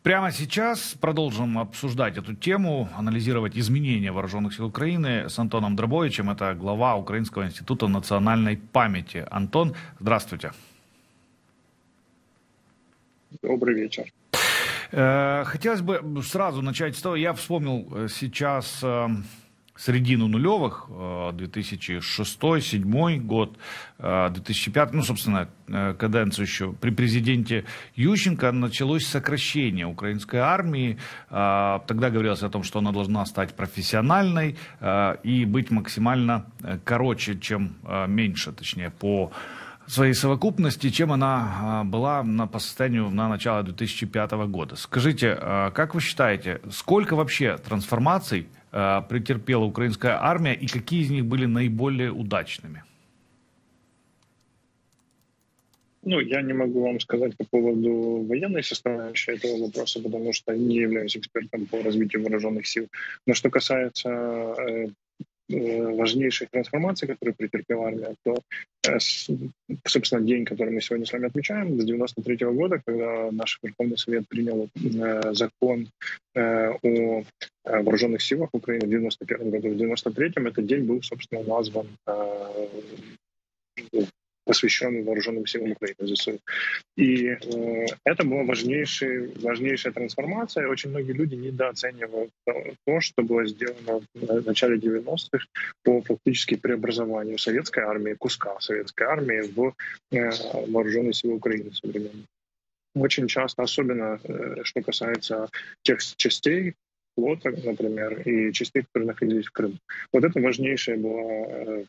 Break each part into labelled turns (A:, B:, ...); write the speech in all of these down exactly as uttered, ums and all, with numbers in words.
A: Прямо сейчас продолжим обсуждать эту тему, анализировать изменения вооруженных сил Украины с Антоном Драбовичем. Это глава Украинского института национальной памяти. Антон, здравствуйте.
B: Добрый вечер.
A: Хотелось бы сразу начать с того, я вспомнил сейчас середину нулевых, две тысячи шестой — две тысячи седьмой год, две тысячи пятый, ну, собственно, каденцию еще при президенте Ющенко началось сокращение украинской армии. Тогда говорилось о том, что она должна стать профессиональной и быть максимально короче, чем меньше, точнее, по своей совокупности, чем она была на, по состоянию на начало две тысячи пятого года. Скажите, как вы считаете, сколько вообще трансформаций претерпела украинская армия и какие из них были наиболее удачными?
B: Ну, я не могу вам сказать по поводу военной составляющей этого вопроса, потому что не являюсь экспертом по развитию вооруженных сил. Но что касается э, важнейших трансформаций, которые претерпела армия, то, собственно, день, который мы сегодня с вами отмечаем, с девяносто третьего года, когда наш Верховный Совет принял закон о вооруженных силах Украины в девяносто первом году, в девяносто третьем этот день был, собственно, назван, посвященный вооруженным силам Украины, ЗСУ. И э, это была важнейшая, важнейшая трансформация. Очень многие люди недооценивают то, что было сделано в начале девяностых по фактически преобразованию советской армии, куска советской армии в э, вооруженные силы Украины современные. Очень часто, особенно э, что касается тех частей, флота, например, и частей, которые находились в Крыму. Вот это важнейшая была э,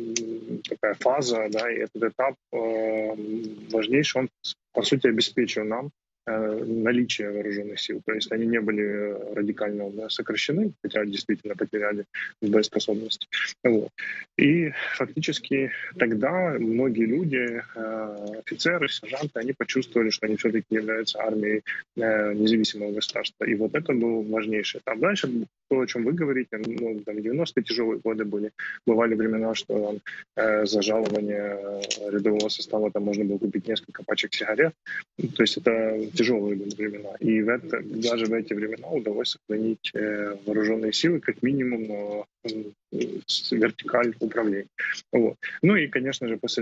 B: такая фаза, да, и этот этап э, важнейший, он, по сути, обеспечил нам э, наличие вооруженных сил. То есть они не были радикально, да, сокращены, хотя действительно потеряли боеспособность. Вот. И фактически тогда многие люди, э, офицеры, сержанты, они почувствовали, что они все-таки являются армией э, независимого государства. И вот это был важнейший этап. Дальше то, о чем вы говорите, ну, там девяностые тяжелые годы были. Бывали времена, что там, э, за жалование рядового состава там можно было купить несколько пачек сигарет. То есть это тяжелые были времена. И в это, даже в эти времена удалось сохранить э, вооруженные силы, как минимум, э, вертикаль управления. Вот. Ну и, конечно же, после,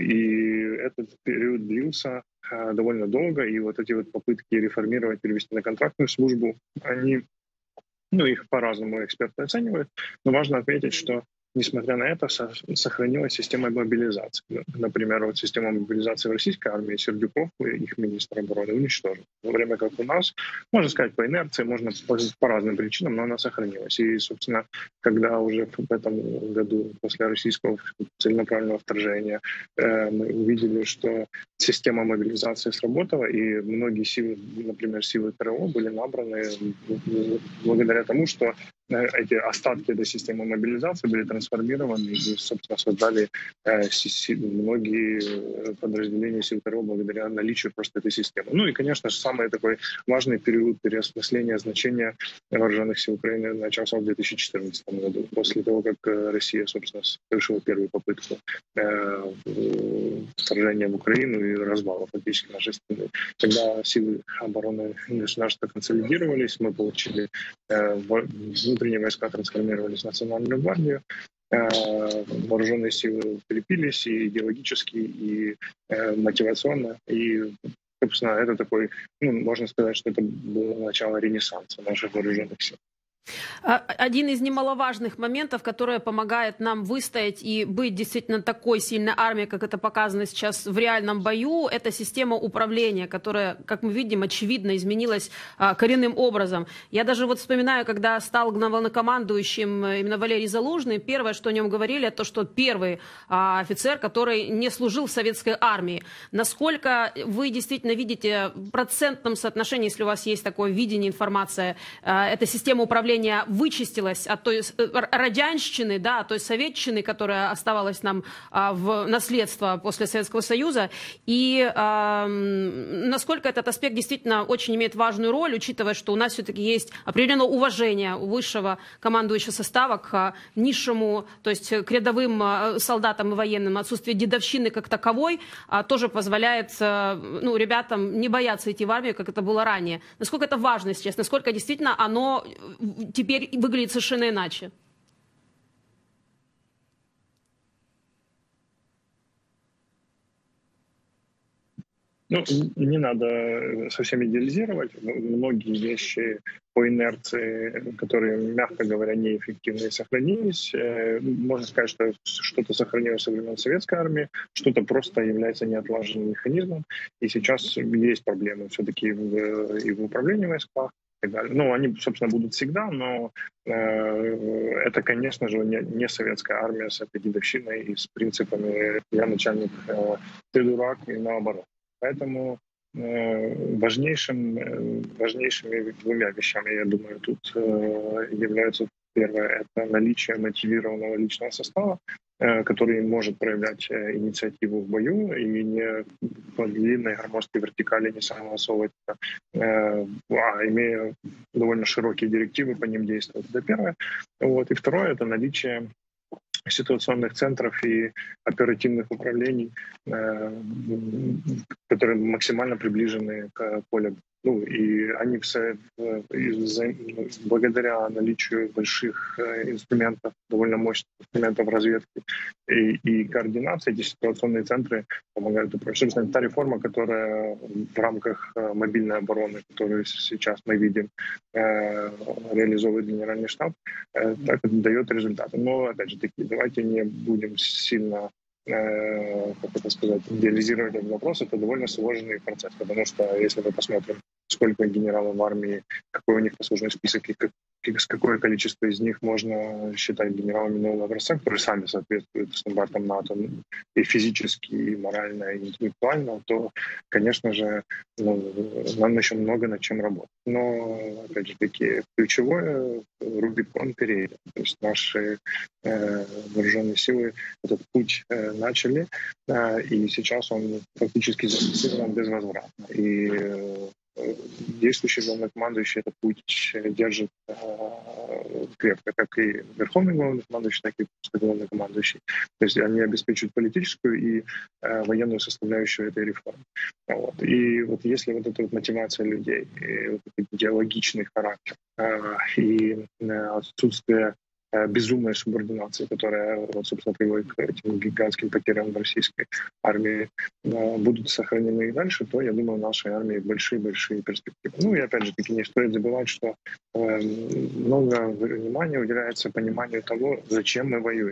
B: и этот период длился э, довольно долго, и вот эти вот попытки реформировать, перевести на контрактную службу, они, ну, их по-разному эксперты оценивают, но важно отметить, что несмотря на это, сохранилась система мобилизации. Например, вот система мобилизации в российской армии Сердюков, их министр обороны, уничтожен. В то время как у нас, можно сказать, по инерции, можно по, по разным причинам, но она сохранилась. И, собственно, когда уже в этом году, после российского целенаправленного вторжения, э, мы увидели, что система мобилизации сработала, и многие силы, например, силы ТРО были набраны благодаря тому, что эти остатки этой системы мобилизации были трансформированы и, собственно, создали э, многие подразделения сил ТРО благодаря наличию просто этой системы. Ну и, конечно же, самый такой важный период переосмысления значения вооруженных сил Украины начался в две тысячи четырнадцатом году, после того, как Россия, собственно, совершила первую попытку э, вторжения в Украину и развала фактически нашей страны. Когда силы обороны государства консолидировались, мы получили э, внутренние войска трансформировались в Национальную гвардию, вооруженные силы укрепились и идеологически, и мотивационно. И, собственно, это такой, ну, можно сказать, что это было начало ренессанса наших вооруженных сил.
C: Один из немаловажных моментов, который помогает нам выстоять и быть действительно такой сильной армией, как это показано сейчас в реальном бою, это система управления, которая, как мы видим, очевидно изменилась коренным образом. Я даже вот вспоминаю, когда стал главнокомандующим именно Валерий Залужный, первое, что о нем говорили, это то, что первый офицер, который не служил в советской армии. Насколько вы действительно видите в процентном соотношении, если у вас есть такое видение, информация, эта система управления управление вычистилось от той радянщины, да, от той советчины, которая оставалась нам а, в наследство после Советского Союза, и а, насколько этот аспект действительно очень имеет важную роль, учитывая, что у нас все-таки есть определенное уважение высшего командующего состава к низшему, то есть к рядовым солдатам и военным. Отсутствие дедовщины как таковой а, тоже позволяет ну, ребятам не бояться идти в армию, как это было ранее. Насколько это важно сейчас, насколько действительно оно теперь выглядит совершенно иначе?
B: Ну, не надо совсем идеализировать. Многие вещи по инерции, которые, мягко говоря, неэффективны, сохранились. Можно сказать, что что-то сохранилось со времен советской армии, что-то просто является неотлаженным механизмом. И сейчас есть проблемы все-таки в, и в управлении войсках. Ну, они, собственно, будут всегда, но э, это, конечно же, не, не советская армия с этой дедовщиной и с принципами «я начальник, э, ты дурак» и наоборот. Поэтому э, важнейшим, э, важнейшими двумя вещами, я думаю, тут э, являются: первое — это наличие мотивированного личного состава, э, который может проявлять э, инициативу в бою и не по длинной громоздкой вертикали не самоосовываться, э, а имея довольно широкие директивы, по ним действовать. Это первое. Вот. И второе — это наличие ситуационных центров и оперативных управлений, которые максимально приближены к полю. Ну, и они все, благодаря наличию больших инструментов, довольно мощных инструментов разведки и, и координации, эти ситуационные центры помогают управлять. Собственно, та реформа, которая в рамках мобильной обороны, которую сейчас мы видим, реализовывает Генеральный штаб, так это дает результаты. Но, опять же таки, давайте не будем сильно, как это сказать, идеализировать этот вопрос. Это довольно сложный процесс, потому что если мы посмотрим, сколько генералов в армии, какой у них послужной список и как, какое количество из них можно считать генералами нового образца, которые сами соответствуют стандартам НАТО и физически, и морально, и интеллектуально, то, конечно же, ну, нам еще много над чем работать. Но, опять же таки, ключевое — Рубикон перейден. То есть наши э, вооруженные силы этот путь э, начали, э, и сейчас он практически зафиксирован безвозвратно. И э, действующий главнокомандующий этот путь держит э, крепко, как и верховный главнокомандующий, так и просто главнокомандующий. То есть они обеспечивают политическую и э, военную составляющую этой реформы. Вот. И вот если вот эта вот мотивация людей, и вот этот идеологичный характер э, и э, отсутствие безумной субординации, которая, вот, собственно, приводит к этим гигантским потерям в российской армии, будут сохранены и дальше, то, я думаю, в нашей армии большие-большие перспективы. Ну и, опять же таки, не стоит забывать, что э, много внимания уделяется пониманию того, зачем мы воюем,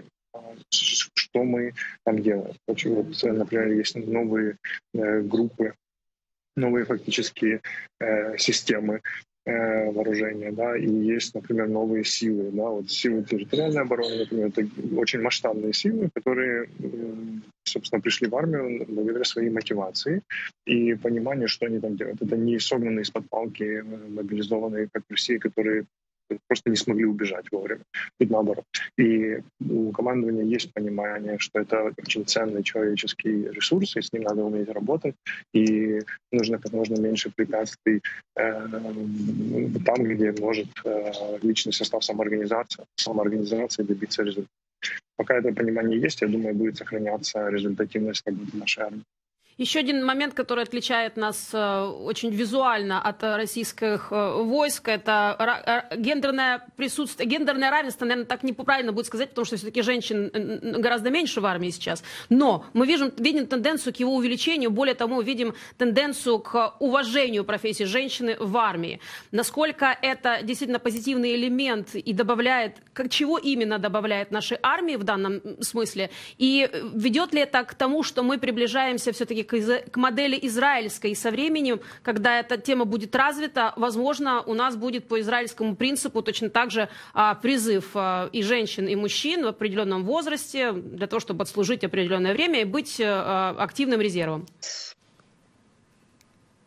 B: что мы там делаем. Вот, например, есть новые э, группы, новые фактически э, системы вооружения, да, и есть, например, новые силы, да, вот силы территориальной обороны, например, это очень масштабные силы, которые, собственно, пришли в армию благодаря своей мотивации и пониманию, что они там делают. Это не согнанные из-под палки мобилизованные, как в России, которые просто не смогли убежать вовремя. Тут наоборот. И у командования есть понимание, что это очень ценный человеческий ресурс, и с ним надо уметь работать, и нужно как можно меньше препятствий э, там, где может э, личный состав самоорганизации, самоорганизации добиться результата. Пока это понимание есть, я думаю, будет сохраняться результативность работы нашей армии.
C: Еще один момент, который отличает нас очень визуально от российских войск, это гендерное присутствие, гендерное равенство, наверное, так неправильно будет сказать, потому что все-таки женщин гораздо меньше в армии сейчас. Но мы видим, видим тенденцию к его увеличению, более того, мы видим тенденцию к уважению профессии женщины в армии. Насколько это действительно позитивный элемент и добавляет, как, чего именно добавляет нашей армии в данном смысле, и ведет ли это к тому, что мы приближаемся все-таки к модели израильской, и со временем, когда эта тема будет развита, возможно, у нас будет по израильскому принципу точно так же а, призыв а, и женщин, и мужчин в определенном возрасте для того, чтобы отслужить определенное время и быть а, активным резервом.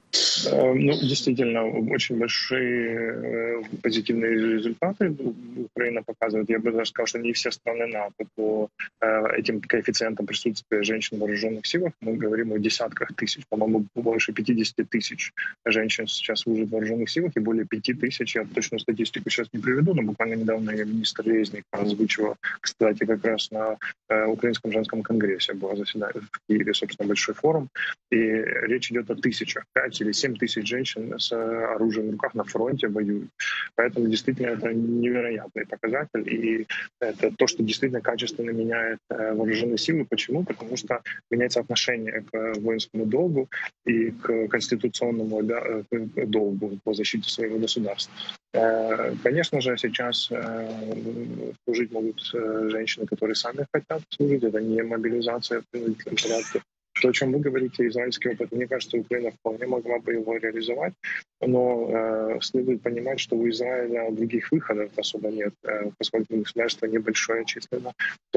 B: Ну, действительно, очень большие позитивные результаты Украина показывает. Я бы даже сказал, что не все страны НАТО по этим коэффициентам присутствия женщин в вооруженных силах. Мы говорим о десятках тысяч, по-моему, больше пятидесяти тысяч женщин сейчас служат в вооруженных силах, и более пяти тысяч, я точную статистику сейчас не приведу, но буквально недавно я министр Резник озвучивал, кстати, как раз на Украинском женском конгрессе было заседание в Киеве, собственно, большой форум, и речь идет о тысячах, пять или семь тысяч женщин с оружием в руках на фронте воюют. Поэтому действительно это невероятный показатель, и это то, что действительно качественно меняет вооруженные силы. Почему? Потому что меняется отношение к воинскому долгу и к конституционному долгу по защите своего государства. Конечно же, сейчас служить могут женщины, которые сами хотят служить. Это не мобилизация в принудительном порядке. То, о чем вы говорите, израильский опыт, мне кажется, Украина вполне могла бы его реализовать, но э, следует понимать, что у Израиля других выходов особо нет, э, поскольку государство небольшое численно,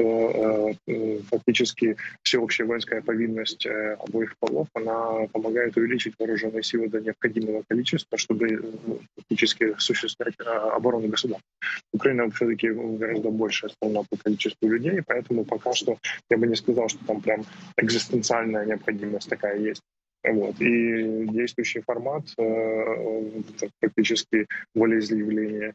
B: то э, фактически всеобщая воинская повинность э, обоих полов, она помогает увеличить вооруженные силы до необходимого количества, чтобы э, фактически осуществлять э, оборону государства. Украина все-таки гораздо большая страна по количеству людей, поэтому пока что я бы не сказал, что там прям экзистенциально необходимость такая есть. Вот. И действующий формат э, практически волеизъявления,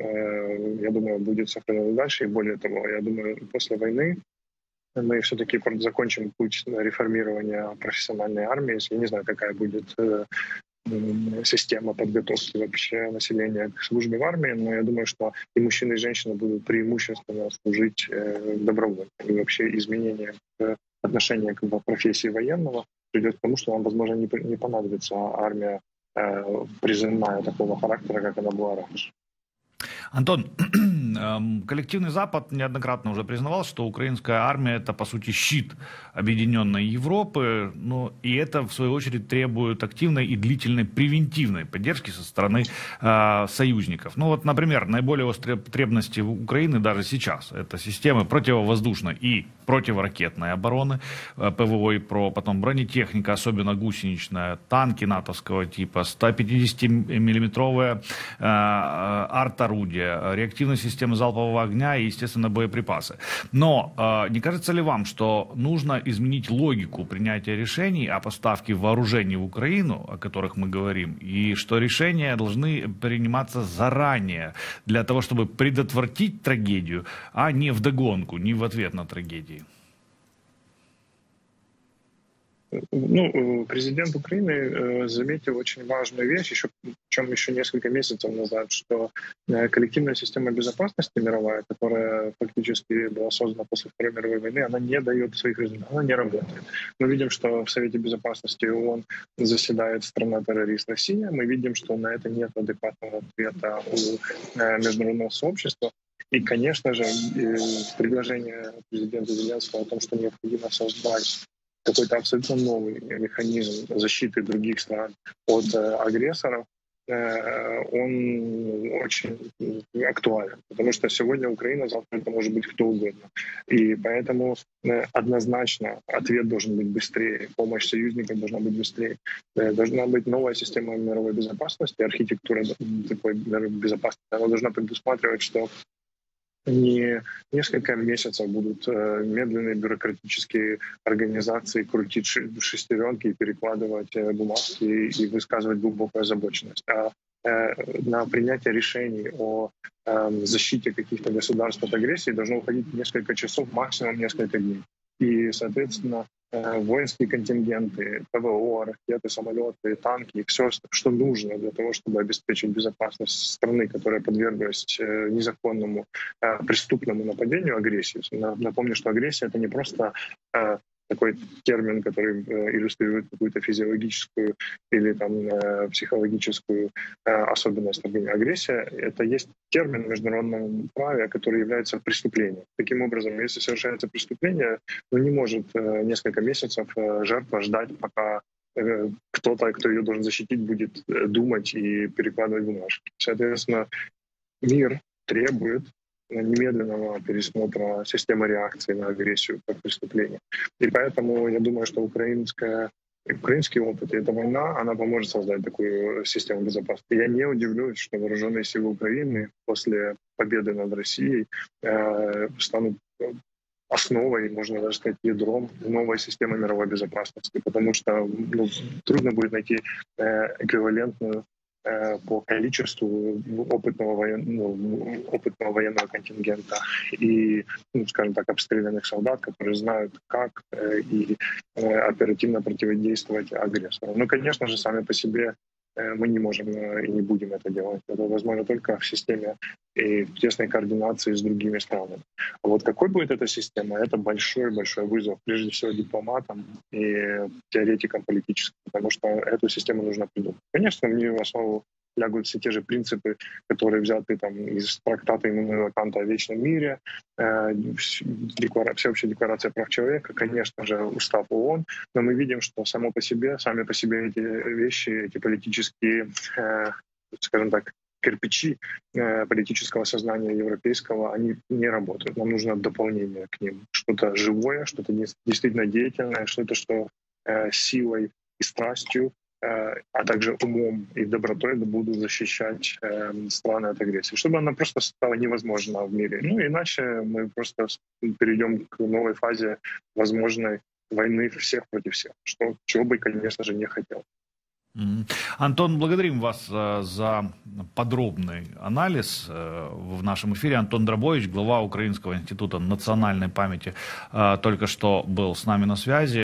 B: э, я думаю, будет сохранен дальше. И более того, я думаю, после войны мы все-таки закончим путь реформирования профессиональной армии. Я не знаю, какая будет э, система подготовки вообще населения к службе в армии, но я думаю, что и мужчины, и женщины будут преимущественно служить э, добровольно. И вообще изменения к отношение к профессии военного придет к тому, что нам, возможно, не, не понадобится армия э, призывная такого характера, как она была раньше.
A: Антон, коллективный Запад неоднократно уже признавал, что украинская армия – это, по сути, щит объединенной Европы, ну, и это, в свою очередь, требует активной и длительной превентивной поддержки со стороны э, союзников. Ну, вот, например, наиболее острые потребности Украины даже сейчас – это системы противовоздушной и противоракетной обороны, ПВО и ПРО, потом бронетехника, особенно гусеничная, танки натовского типа, сто пятидесятимиллиметровые э, арт-орудия, реактивные системы залпового огня и, естественно, боеприпасы. Но э, не кажется ли вам, что нужно изменить логику принятия решений о поставке вооружений в Украину, о которых мы говорим, и что решения должны приниматься заранее для того, чтобы предотвратить трагедию, а не вдогонку, не в ответ на трагедии?
B: Ну, президент Украины заметил очень важную вещь, еще, причем еще несколько месяцев назад, что коллективная система безопасности мировая, которая фактически была создана после Второй мировой войны, она не дает своих результатов, она не работает. Мы видим, что в Совете Безопасности ООН заседает страна-террорист Россия, мы видим, что на это нет адекватного ответа у международного сообщества. И, конечно же, предложение президента Зеленского о том, что необходимо создать какой-то абсолютно новый механизм защиты других стран от э, агрессоров, э, он очень актуален. Потому что сегодня Украина, завтра это может быть кто угодно. И поэтому э, однозначно ответ должен быть быстрее, помощь союзникам должна быть быстрее. Э, должна быть новая система мировой безопасности, архитектура такой мировой безопасности. Она должна предусматривать, что не несколько месяцев будут э, медленные бюрократические организации крутить шестеренки и перекладывать э, бумажки и, и высказывать глубокую озабоченность. А э, на принятие решений о э, защите каких-то государств от агрессии должно уходить несколько часов, максимум несколько дней. И, соответственно, воинские контингенты, ПВО, ракеты, самолеты, танки, все, что нужно для того, чтобы обеспечить безопасность страны, которая подверглась незаконному преступному нападению, агрессии. Напомню, что агрессия — это не просто такой термин, который иллюстрирует какую-то физиологическую или там психологическую особенность агрессия. Это есть термин в международном праве, который является преступлением. Таким образом, если совершается преступление, ну, не может несколько месяцев жертва ждать, пока кто-то, кто ее должен защитить, будет думать и перекладывать бумажки. Соответственно, мир требует немедленного пересмотра системы реакции на агрессию как преступление. И поэтому я думаю, что украинская украинский опыт и эта война, она поможет создать такую систему безопасности. Я не удивлюсь, что вооруженные силы Украины после победы над Россией э, станут основой, можно даже сказать, ядром новой системы мировой безопасности, потому что ну, трудно будет найти э, эквивалентную э, по количеству опытного, воен... ну, опытного военного контингента и, ну, скажем так, обстрелянных солдат, которые знают, как э, и э, оперативно противодействовать агрессору. Ну, конечно же, сами по себе мы не можем и не будем это делать. Это возможно только в системе и в тесной координации с другими странами. А вот какой будет эта система, это большой-большой вызов, прежде всего дипломатам и теоретикам политическим, потому что эту систему нужно придумать. Конечно, в нее в основу лягут все те же принципы, которые взяты там, из трактата Иммануила Канта о вечном мире, э, деклара... всеобщая декларация прав человека, конечно же, устав ООН, но мы видим, что само по себе, сами по себе эти вещи, эти политические, э, скажем так, кирпичи э, политического сознания европейского, они не работают. Нам нужно дополнение к ним. Что-то живое, что-то действительно деятельное, что-то, что э, силой и страстью, а также умом и добротой будут защищать э, страны от агрессии, чтобы она просто стала невозможна в мире. Ну, иначе мы просто перейдем к новой фазе возможной войны всех против всех, что, чего бы, конечно же, не хотел.
A: Антон, благодарим вас за подробный анализ в нашем эфире. Антон Драбович, глава Украинского института национальной памяти, только что был с нами на связи.